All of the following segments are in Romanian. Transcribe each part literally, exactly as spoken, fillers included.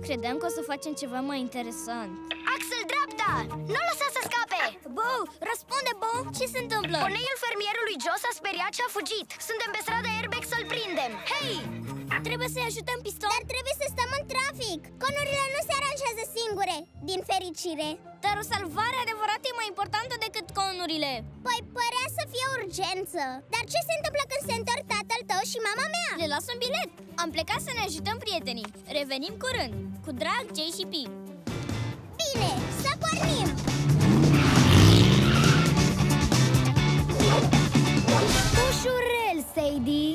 Credeam că o să facem ceva mai interesant. Axel, dreapta! Nu lăsa să scape! Bo, răspunde, Bo! Ce se întâmplă? Poneiul fermierului Joe s-a speriat și a fugit. Suntem pe strada Airbag să-l prindem. Hei! Trebuie să-i ajutăm, Piston. Dar trebuie să stăm în trafic. Conurile nu se aranjează singure, din fericire. Dar o salvare adevărată e mai importantă decât conurile. Păi părea să fie urgență. Dar ce se întâmplă când se întorc tatăl tău și mama mea? Le las un bilet. Am plecat să ne ajutăm prietenii. Revenim curând. Cu drag, Jay și Pi. Bine, să pornim! Ușurel, Sadie.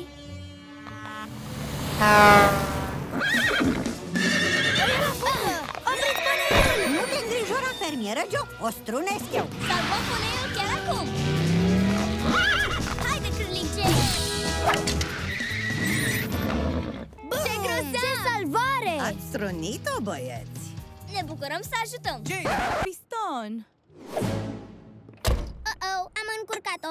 Opriți poneiul! Nu te îngrijora, fermieră Joe, o strunesc eu. Salvăm poneiul chiar acum. Haide, Curling Jay. Ce grozav! Ce salvare! Ați strunit-o, băieți. Ne bucurăm să ajutăm. Jay! Piston! Uh-oh, am încurcat-o.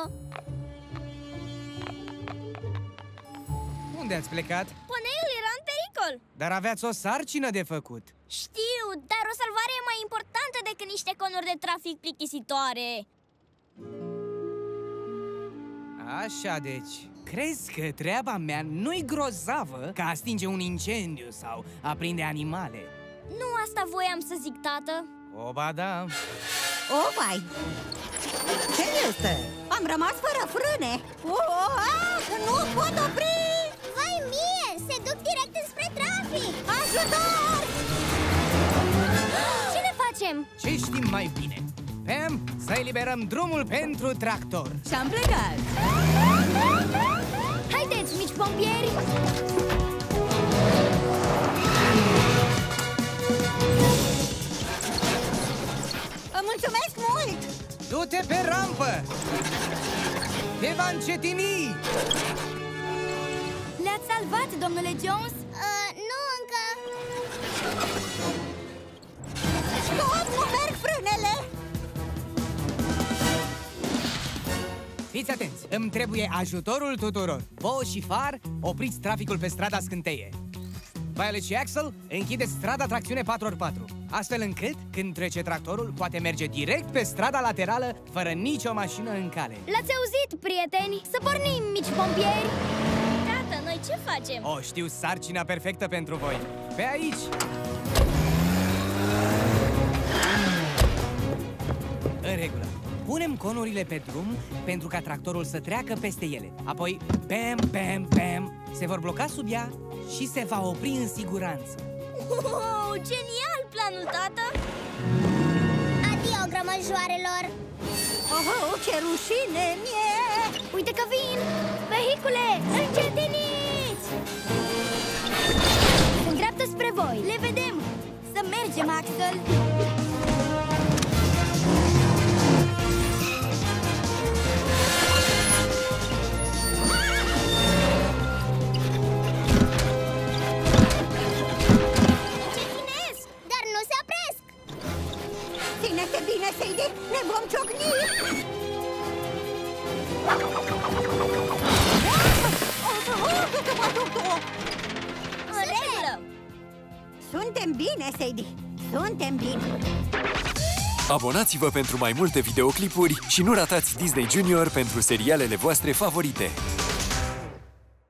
Unde ați plecat? Poneiul era în pericol. Dar aveați o sarcină de făcut. Știu, dar o salvare e mai importantă decât niște conuri de trafic plictisitoare. Așa, deci, crezi că treaba mea nu-i grozavă ca a stinge un incendiu sau a prinde animale? Nu asta voiam să zic, tată. O, ba da. O, vai! Ce este? Am rămas fără frâne. Oh, ah, nu pot opri! Vai mie, se duc direct înspre trafic. Ajutor! Ce ne facem? Ce știm mai bine? Pam, să eliberăm drumul pentru tractor. Și-am plecat! Haideți, mici pompieri! Mulțumesc mult! Du-te pe rampă! Te va încetini! Le-ați salvat, domnule Jones? Uh, nu încă. Stop, nu merg frânele! Fiți atenți, îmi trebuie ajutorul tuturor. Bo și Far, opriți traficul pe strada Scânteie. Violet și Axel, închideți strada tracțiune patru ori patru, astfel încât, când trece tractorul, poate merge direct pe strada laterală, fără nicio mașină în cale. L-ați auzit, prieteni? Să pornim, mici pompieri! Tată, noi ce facem? O, știu sarcina perfectă pentru voi. Pe aici! În regulă. Punem conurile pe drum pentru ca tractorul să treacă peste ele. Apoi, bam, bam, bam, se vor bloca sub ea și se va opri în siguranță. Wow, genial planul, tată! Adio, grămăjoarelor. Oh, ce rușine mie! Uite că vin! Vehicule, încetiniți! Se îndreaptă spre voi. Le vedem! Să mergem, Axel! Ține-te bine, Sadie! Ne vom ciocni! În regulă! Suntem bine, Sadie! Suntem bine! Abonați-vă pentru mai multe videoclipuri și nu ratați Disney Junior pentru serialele voastre favorite!